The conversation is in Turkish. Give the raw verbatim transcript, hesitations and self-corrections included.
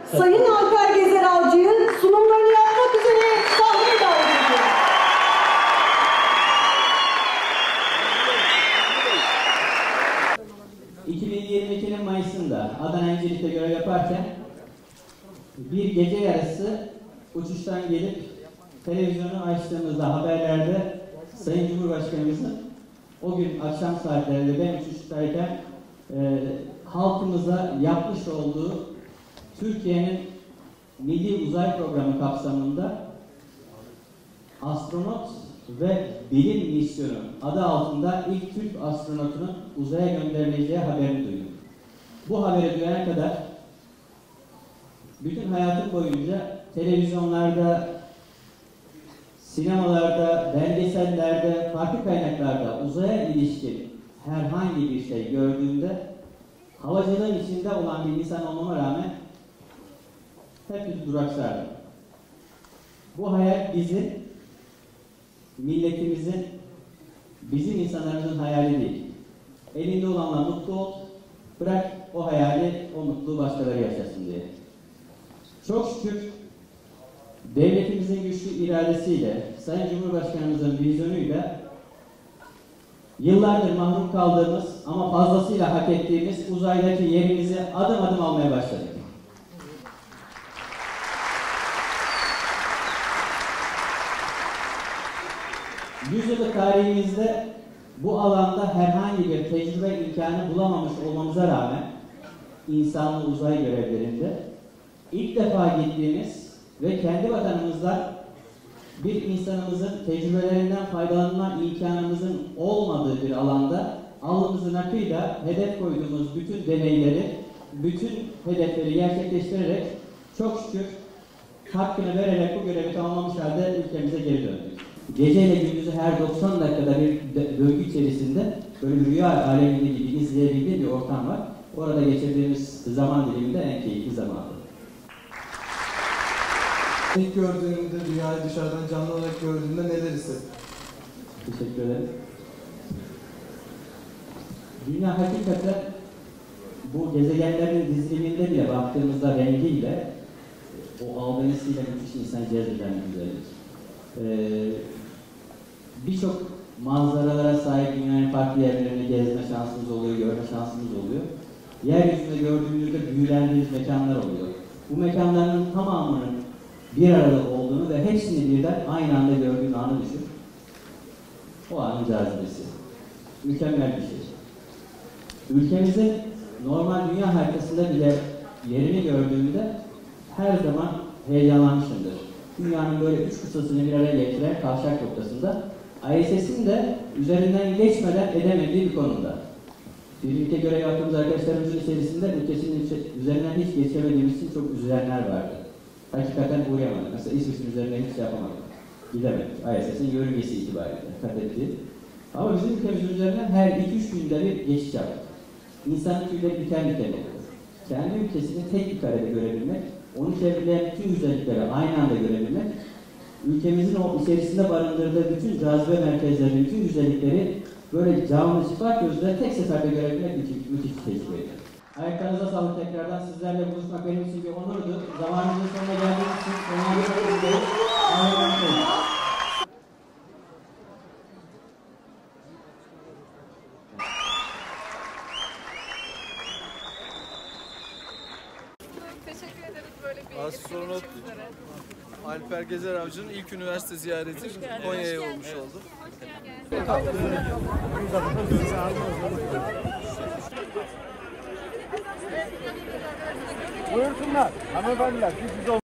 Sayın Alper Gezer Avcı'yı sunumlarını yapmak üzere sahneye davet ediyorum. iki bin yirmi ikinin Mayıs'ında Adana İncirlik'te görev yaparken bir gece yarısı uçuştan gelip televizyonu açtığımızda haberlerde Sayın Cumhurbaşkanımızın o gün akşam saatlerinde ben uçuştayken e, halkımıza yapmış olduğu Türkiye'nin Milli Uzay Programı kapsamında astronot ve bilim misyonu adı altında ilk Türk astronotunun uzaya gönderileceği haberini duydum. Bu haberi duyana kadar bütün hayatım boyunca televizyonlarda, sinemalarda, belgesellerde, farklı kaynaklarda uzaya ilişkin herhangi bir şey gördüğümde havacılığın içinde olan bir insan olmama rağmen hep duraksardım. Bu hayal bizi, milletimizin, bizim insanlarımızın hayali değil. Elinde olanla mutlu ol, bırak o hayali, o mutluluğu başkaları yaşasın diye. Çok şükür devletimizin güçlü iradesiyle, Sayın Cumhurbaşkanımızın vizyonuyla yıllardır mahrum kaldığımız ama fazlasıyla hak ettiğimiz uzaydaki yerimizi adım adım almaya başladık. Yüzyıllık tarihimizde bu alanda herhangi bir tecrübe imkanı bulamamış olmamıza rağmen insanlı uzay görevlerinde ilk defa gittiğimiz ve kendi vatanımızda bir insanımızın tecrübelerinden faydalanma imkanımızın olmadığı bir alanda alnımızın akıyla hedef koyduğumuz bütün deneyleri, bütün hedefleri gerçekleştirerek çok şükür hakkını vererek bu görevi tamamlamış halde ülkemize geri döndük. Geceyle gündüzü her doksan dakikada bir döngü içerisinde böyle bir rüya aleminde gibi izleyebildiği bir ortam var. Orada geçirdiğimiz zaman diliminde en keyifli zamandı. İlk gördüğünde, dünyayı dışarıdan canlı olarak gördüğünde neler hissettin? Teşekkür ederim. Dünya hakikaten bu gezegenlerin diziliminde bile baktığımızda rengiyle, o albenisiyle müthiş insan cezbeden bir güzellik. Ee, Birçok manzaralara sahip dünyanın farklı yerlerini gezme şansımız oluyor, görme şansımız oluyor. Yeryüzünde gördüğümüzde büyülendiğimiz mekanlar oluyor. Bu mekanların tamamının bir arada olduğunu ve hepsini birden aynı anda gördüğün anı düşün. O anın cazibesi. Mükemmel bir şey. Ülkemizin normal dünya haritasında bile yerini gördüğümde her zaman heyecanlanmışımdır. Dünyanın böyle üç kıtasını bir araya getiren kavşak noktasında I S S'in de üzerinden geçmeden edemediği bir konumda. Bir ülke görev yaptığımız arkadaşlarımızın içerisinde ülkesinin üzerinden hiç geçemediğimiz için çok üzülenler vardı. Hakikaten uğrayamadık. Mesela İsveç'in üzerinden hiç şey yapamadık. Gidemedik. I S S'in yörüngesi itibariyle kat etti. Ama bizim ülkemizin üzerinden her iki üç günde bir geçiş yaptık. İnsanın tüyleri diken diken oluyor. Kendi ülkesini tek bir karede görebilmek, onu çevreleyen bütün güzellikleri aynı anda görebilmek, ülkemizin o içerisinde barındırdığı bütün cazibe merkezleri, bütün güzellikleri böyle canlı çıplak gözle tek seferde görebilmek müthiş, müthiş bir tecrübeydi. Ayaklarınıza sağlık tekrardan. Sizlerle buluşmak benim için bir onurdu. Zamanımızın sonuna geldiğiniz için onları çok ederiz. Teşekkür ederiz böyle bir Astronot Alper Gezer Avcı'nın ilk üniversite ziyareti Konya'ya olmuş oldu. Buyursunlar hanımefendiler.